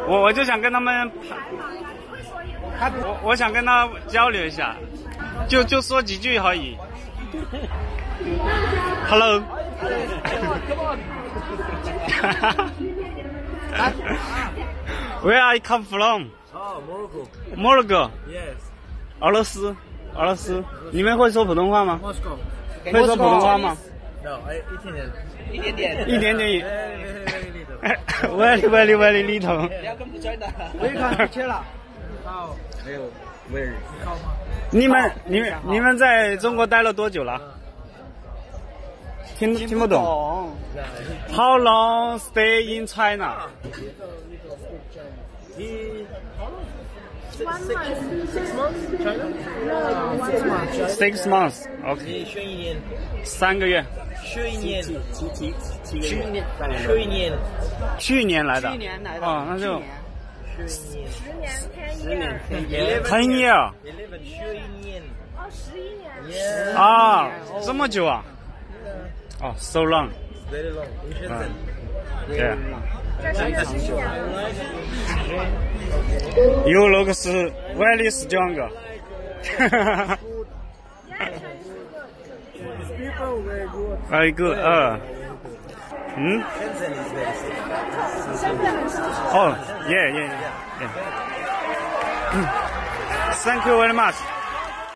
我就想跟他们我想跟他交流一下，就说几句而已。Hello. Where I come from? Oh, Morocco. Morocco. Yes. 俄罗斯。你们会说普通话吗？ Moscow. 会说普通话吗？ No, 一点点。 一点点。 Very little. Very little. 不要跟不真的。 我一看切了。好，没有 very。 你们在中国待了多久了？听不懂。How long stay in China? 6 months. OK. 你学一年。 3个月。 学一年。 去年来的。哦，那就。10 year。啊，这么久啊？哦 ，so long。 Very long. in Shenzhen. Yeah. You look very strong. People very good. Very good. Shenzhen is very safe. Oh, yeah. Thank you very much.